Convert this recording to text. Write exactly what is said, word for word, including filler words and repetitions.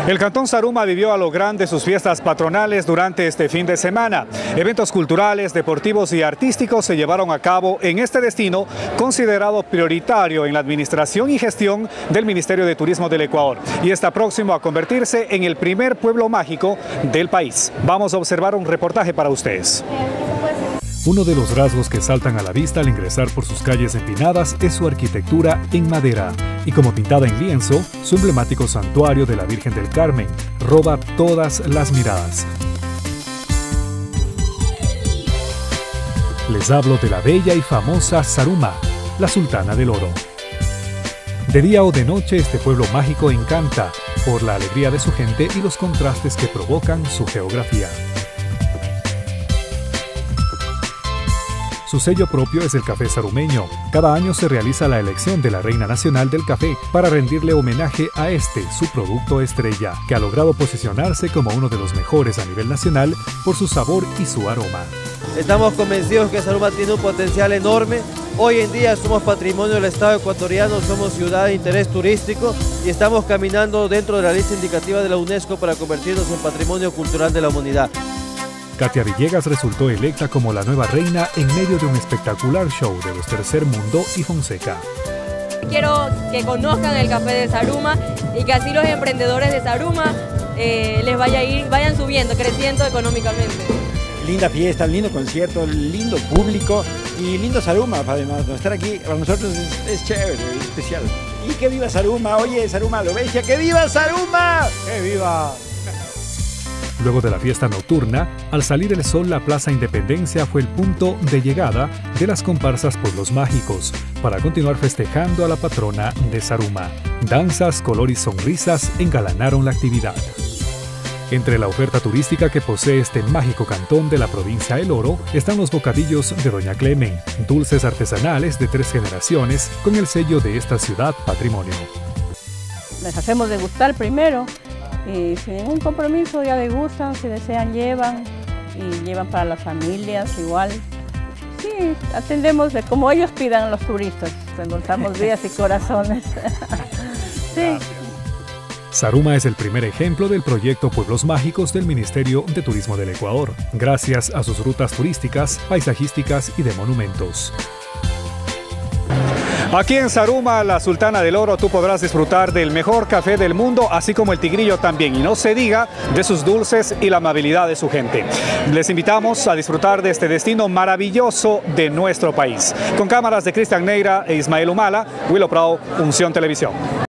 El Cantón Zaruma vivió a lo grande sus fiestas patronales durante este fin de semana. Eventos culturales, deportivos y artísticos se llevaron a cabo en este destino, considerado prioritario en la administración y gestión del Ministerio de Turismo del Ecuador, y está próximo a convertirse en el primer pueblo mágico del país. Vamos a observar un reportaje para ustedes. Uno de los rasgos que saltan a la vista al ingresar por sus calles empinadas es su arquitectura en madera. Y como pintada en lienzo, su emblemático santuario de la Virgen del Carmen roba todas las miradas. Les hablo de la bella y famosa Zaruma, la Sultana del Oro. De día o de noche, este pueblo mágico encanta por la alegría de su gente y los contrastes que provocan su geografía. Su sello propio es el café zarumeño. Cada año se realiza la elección de la Reina Nacional del Café para rendirle homenaje a este, su producto estrella, que ha logrado posicionarse como uno de los mejores a nivel nacional por su sabor y su aroma. Estamos convencidos que Zaruma tiene un potencial enorme. Hoy en día somos patrimonio del Estado ecuatoriano, somos ciudad de interés turístico y estamos caminando dentro de la lista indicativa de la UNESCO para convertirnos en patrimonio cultural de la humanidad. Katia Villegas resultó electa como la nueva reina en medio de un espectacular show de los Tercer Mundo y Fonseca. Quiero que conozcan el café de Zaruma y que así los emprendedores de Zaruma eh, les vaya a ir, vayan subiendo, creciendo económicamente. Linda fiesta, lindo concierto, lindo público y lindo Zaruma, además. Estar aquí para nosotros es, es chévere, es especial. Y que viva Zaruma, oye Zaruma, lo bestia, que viva Zaruma, que viva. Luego de la fiesta nocturna, al salir el sol, la Plaza Independencia fue el punto de llegada de las comparsas Pueblos Mágicos para continuar festejando a la patrona de Zaruma. Danzas, color y sonrisas engalanaron la actividad. Entre la oferta turística que posee este mágico cantón de la provincia del Oro están los bocadillos de Doña Clemen, dulces artesanales de tres generaciones con el sello de esta ciudad patrimonio. Les hacemos degustar primero. Y sin ningún compromiso ya degustan, si desean llevan y llevan para las familias igual. Sí, atendemos de como ellos pidan a los turistas, endulzamos vidas y corazones. Sí. Zaruma es el primer ejemplo del proyecto Pueblos Mágicos del Ministerio de Turismo del Ecuador, gracias a sus rutas turísticas, paisajísticas y de monumentos. Aquí en Zaruma, la Sultana del Oro, tú podrás disfrutar del mejor café del mundo, así como el tigrillo también, y no se diga de sus dulces y la amabilidad de su gente. Les invitamos a disfrutar de este destino maravilloso de nuestro país. Con cámaras de Cristian Neira e Ismael Humala, Willow Prado, Unción Televisión.